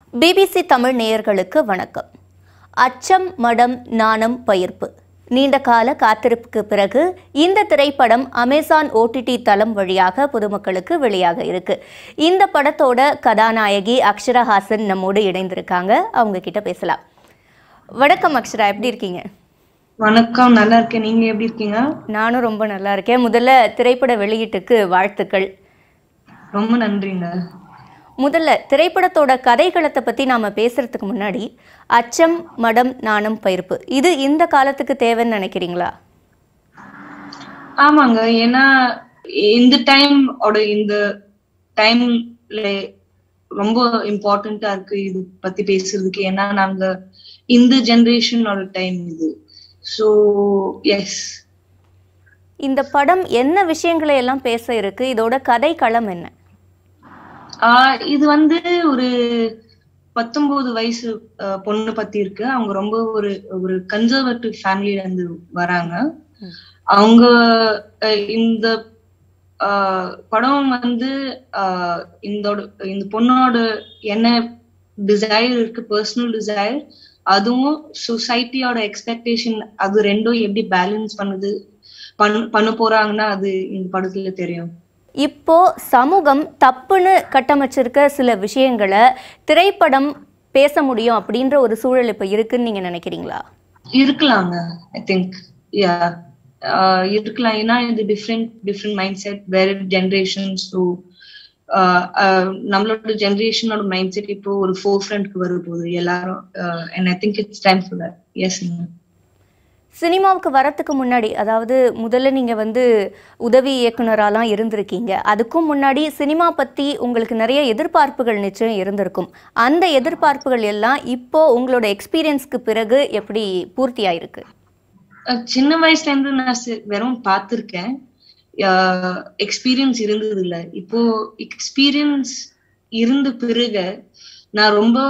BBC Tamil நேயர்களுக்கு வணக்கம். அச்சம் மடம் நாணம் பயிர்ப்பு நீண்ட கால காத்திருப்புக்கு பிறகு இந்த திரைப்படம் அமேசான் OTT தளம் வழியாக பொதுமக்களுக்கு வெளியாக இருக்கு. இந்த படத்தோட கதாநாயகி அக்ஷரா ஹாசன் நம்மோடு இணைந்திருக்காங்க. அவங்க கிட்ட பேசலாம். வணக்கம் அக்ஷரா, எப்படி இருக்கீங்க? வணக்கம், நல்லா இருக்கேன். நீங்க எப்படி இருக்கீங்க? நானும் ரொம்ப நல்லா இருக்கேன். முதல்ல திரைப்பட வெளியீட்டுக்கு வாழ்த்துக்கள். ரொம்ப நன்றிங்க. முதல்ல திரைப்படத்தோட கதைகளத்தை பத்தி நாம பேசுறதுக்கு முன்னாடி அச்சம் மடம் நாணம் பயிர்ப்பு இது இந்த காலத்துக்கு தேவைன்னு நினைக்கிறீங்களா? ஆமாங்க, ஏன்னா இந்த டைம்ல ரொம்ப இம்பார்ட்டண்டா இருக்கு இது பத்தி பேசுறதுக்கு. ஏன்னா நாங்க இந்த ஜெனரேஷனோட டைம் இது. So yes. இந்த படம் என்ன விஷயங்களை எல்லாம் பேச இருக்கு? இதோட கதை களம் என்ன? இது ஒரு 19 வயசு பொண்ணு பத்தி இருக்கு. அவங்க ரொம்ப ஒரு கன்சர்வேட்டிவ் ஃபேமிலில இருந்து வராங்க. அவங்க இந்த படம் இந்த பொண்ணோட என்ன டிசைர் இருக்கு, பர்சனல் டிசைர், அதுவும் சொசைட்டியோட எக்ஸ்பெக்டேஷன், அது ரெண்டும் எப்படி பேலன்ஸ் பண்ண போறாங்கன்னா அது இந்த படத்துல தெரியும். இப்போ சமூகம் தப்புன்னு கட்டமைச்சிருக்க சில விஷயங்களை திரைப்படம் பேச முடியும் அப்படின்ற ஒரு சூழல் இப்ப இருக்குன்னு நீங்க நினைக்கிறீங்களா? இருக்கலாங்க, ஐ திங்க் இருக்கலாம். ஏன்னா இது டிஃப்ரெண்ட் மைண்ட் செட், வேற ஜெனரேஷன்ஸ். நம்மளோட ஜெனரேஷனோட மைண்ட் செட் இப்போ ஒரு ஃபோர் ஃப்ரண்ட்க்கு வரும்போது எல்லாரும், and I think it's time for that. Yes. சினிமாவுக்கு வரத்துக்கு முன்னாடி, அதாவது முதல்ல நீங்க உதவி இயக்குனராலாம் இருந்திருக்கீங்க. அதுக்கும் முன்னாடி சினிமா பத்தி உங்களுக்கு நிறைய எதிர்பார்ப்புகள் நிச்சயம் இருந்திருக்கும். அந்த எதிர்பார்ப்புகள் எல்லாம் இப்போ உங்களோட எக்ஸ்பீரியன்ஸ்க்கு பிறகு எப்படி பூர்த்தி ஆயிருக்கு? சின்ன வயசுல இருந்து நான் வெறும் பார்த்திருக்கேன், எக்ஸ்பீரியன்ஸ் இருந்தது இல்ல. இப்போ எக்ஸ்பீரியன்ஸ் இருந்த பிறகு நான் ரொம்ப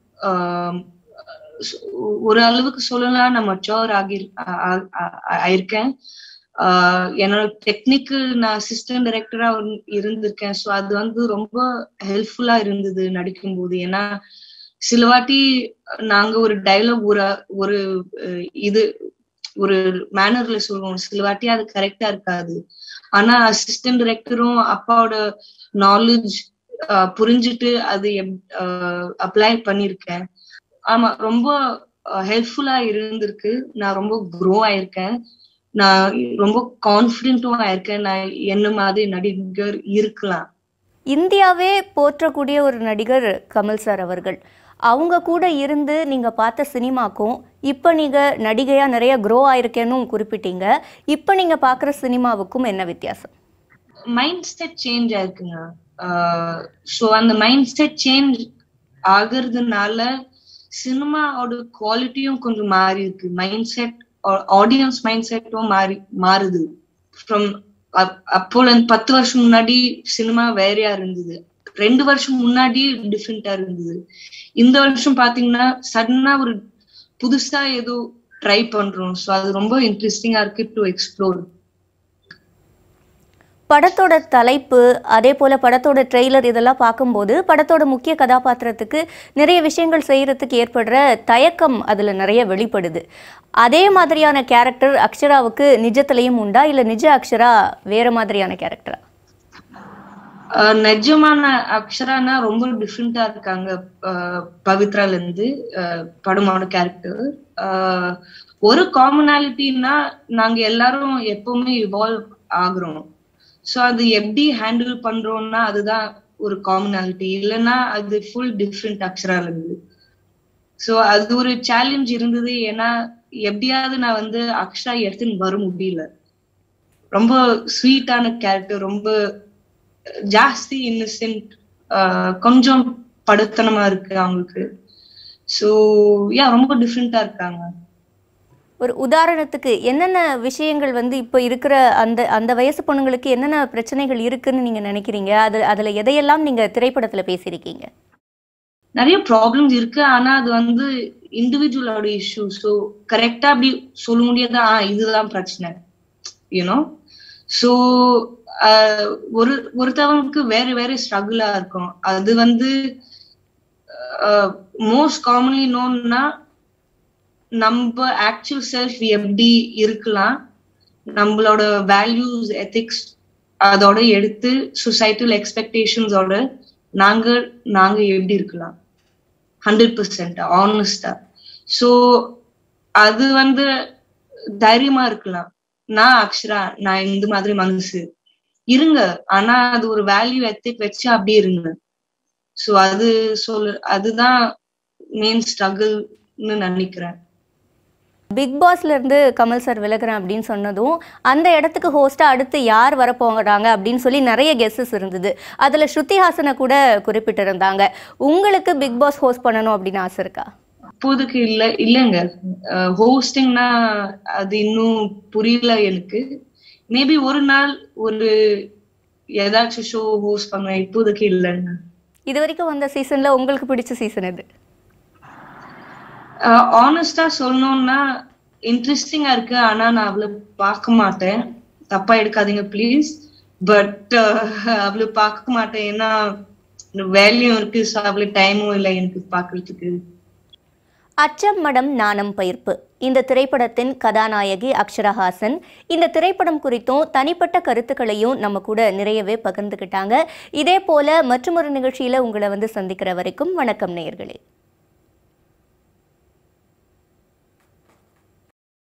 ஒரு அளவுக்கு சொல்லலாம், நான் மெச்சூர் ஆயிருக்கேன். என்னோட டெக்னிக்கு நான் அசிஸ்டன்ட் டைரக்டரா இருந்திருக்கேன். ஸோ அது ரொம்ப ஹெல்ப்ஃபுல்லா இருந்தது நடிக்கும் போது. ஏன்னா சில வாட்டி நாங்க ஒரு டைலாக் ஒரு மேனர்ல சொல்லுவோம், சில வாட்டி அது கரெக்டா இருக்காது. ஆனா அசிஸ்டன்ட் டைரக்டரும் அப்பாவோட நாலேஜ் புரிஞ்சுட்டு அது அப்ளை பண்ணிருக்கேன். ஆமா, ரொம்ப ஹெல்ப்ஃபுல்லா இருந்திருக்கு. நான் ரொம்ப க்ரோ ஆயிருக்கேன். நான் ரொம்ப கான்ஃபிடென்ட்டும் ஆயிருக்கேன். நான் என்ன மாதிரி நடிகர் இருக்கலாம். இந்தியாவே போற்றக்கூடிய ஒரு நடிகர் கமல் சார் அவர்கள். அவங்க கூட இருந்து நீங்க பார்த்த சினிமாக்கும் இப்ப நீங்க நடிகையா நிறைய க்ரோ ஆயிருக்கேன்னு குறிப்பிட்டீங்க. இப்ப நீங்க பாக்குற சினிமாவுக்கும் என்ன வித்தியாசம்? மைண்ட் செட் சேஞ்ச் ஆயிருக்குங்க. ஸோ அந்த மைண்ட் செட் சேஞ்ச் ஆகுறதுனால சினிமாவோட குவாலிட்டியும் கொஞ்சம் மாறி இருக்கு. மைண்ட் செட், ஆடியன்ஸ் மைண்ட் செட்டும் மாறுது. ஃப்ரம் அப்போ 10 வருஷம் முன்னாடி சினிமா வேறையா இருந்தது, 2 வருஷம் முன்னாடி டிஃப்ரெண்டா இருந்தது. இந்த வருஷம் பாத்தீங்கன்னா சடனா ஒரு புதுசா ஏதோ ட்ரை பண்றோம். ஸோ அது ரொம்ப இன்ட்ரெஸ்டிங்கா இருக்கு டு எக்ஸ்ப்ளோர். படத்தோட தலைப்பு, அதே போல படத்தோட ட்ரெய்லர், இதெல்லாம் பார்க்கும்போது படத்தோட முக்கிய கதாபாத்திரத்துக்கு நிறைய விஷயங்கள் செய்யறதுக்கு ஏற்படுற தயக்கம் அதுல நிறைய வெளிப்படுது. அதே மாதிரியான கேரக்டர் அக்ஷராவுக்கு நிஜத்திலையும் உண்டா, இல்ல நிஜ அக்ஷரா வேற மாதிரியான கேரக்டரா? நிஜமான அக்ஷரானா ரொம்ப டிஃப்ரெண்டா இருக்காங்க பவித்ரால இருந்து. படமோட கேரக்டர் ஒரு காமனாலிட்டின்னா நாங்க எல்லாரும் எப்பவுமே இவால்வ் ஆகுறோம். சோ அது எப்படி ஹேண்டில் பண்றோம்னா அதுதான் ஒரு காமனாலிட்டி. இல்லைன்னா அது ஃபுல் டிஃப்ரெண்ட் அக்ஷரால இருந்து. சோ அது ஒரு சேலஞ்ச் இருந்தது. ஏன்னா எப்படியாவது நான் அக்ஷரா எடுத்துன்னு வர முடியல. ரொம்ப ஸ்வீட்டான கேரக்டர், ரொம்ப ஜாஸ்தி இன்னசென்ட், கொஞ்சம் படுத்தனமா இருக்கு அவங்களுக்கு. சோ ரொம்ப டிஃப்ரெண்டா இருக்காங்க. ஒரு உதாரணத்துக்கு என்னென்ன விஷயங்கள் இப்ப இருக்கிற அந்த வயசு பொண்ணுங்களுக்கு என்னென்ன பிரச்சனைகள் இருக்குன்னு நீங்க நினைக்கிறீங்க? அதுல எதையெல்லாம் நீங்க திரைப்படத்துல பேசியிருக்கீங்க? நிறைய ப்ராப்ளம்ஸ் இருக்கு. ஆனா அது இண்டிவிஜுவலோட இஷ்யூ. ஸோ கரெக்டா அப்படி சொல்ல முடியாதா இதுதான் பிரச்சனை, யூனோ. ஸோ ஒருத்தவங்களுக்கு வேற வேற ஸ்ட்ரகிளா இருக்கும். அது மோஸ்ட் காமன்லி நோன்னா நம்ம ஆக்சுவல் செல்ஃப் எப்படி இருக்கலாம், நம்மளோட வேல்யூஸ் எத்திக்ஸ் அதோட எடுத்து சொசைட்டல் எக்ஸ்பெக்டேஷன்ஸோட நாங்க எப்படி இருக்கலாம் 100% ஆனஸ்டா. ஸோ அது தைரியமா இருக்கலாம். நான் அக்ஷரா, நான் இந்த மாதிரி மனசு இருங்க, ஆனா அது ஒரு வேல்யூ எத்திக் வச்சு அப்படியே இருங்க. ஸோ அதுதான் மெயின் ஸ்ட்ரகிள்னு நினைக்கிறேன். பிக் பாஸ்ல இருந்து கமல் சார் விலகுறேன் அப்படின்னு சொன்னதும் அந்த இடத்துக்கு ஹோஸ்டா அடுத்து யார் வரப்போகிறாங்க அப்படின்னு சொல்லி நிறைய கெஸ்ஸஸ் இருந்தது. அதுல ஸ்ருதிஹாசனை கூட குறிப்பிட்டிருந்தாங்க. உங்களுக்கு பிக் பாஸ் ஹோஸ்ட் பண்ணணும் அப்படின்னு ஆசை இருக்கா? இப்போதைக்கு இல்லைங்க. ஹோஸ்டிங்னா அது இன்னும் புரியல எனக்கு. மேபி ஒரு நாள் ஒரு ஏதாச்சும் ஷோ ஹோஸ்ட் பண்ணுவேன். இப்போதைக்கு இல்லைங்க. இது வரைக்கும் வந்த சீசன்ல உங்களுக்கு பிடிச்ச சீசன் எது? ஆனஸ்டா சொல்லணும்னா இன்ட்ரெஸ்டிங்கா இருக்கு, ஆனா நான் அவ்வளவு பார்க்க மாட்டேன். தப்பா எடுக்காதீங்க ப்ளீஸ். பட் அவ்வளவு பார்க்க மாட்டேன், ஏன்னா வேலையும் இருக்கு, அவ்வளவு டைமும் இல்லை எனக்கு பாக்குறதுக்கு. அச்சம் மடம் நாணம் பயிர்ப்பு இந்த திரைப்படத்தின் கதாநாயகி அக்ஷரா ஹாசன் இந்த திரைப்படம் குறித்தும் தனிப்பட்ட கருத்துக்களையும் நம்ம கூட நிறையவே பகிர்ந்துக்கிட்டாங்க. இதே போல மற்றொரு நிகழ்ச்சியில உங்களை சந்திக்கிற வரைக்கும் வணக்கம் நேயர்களே.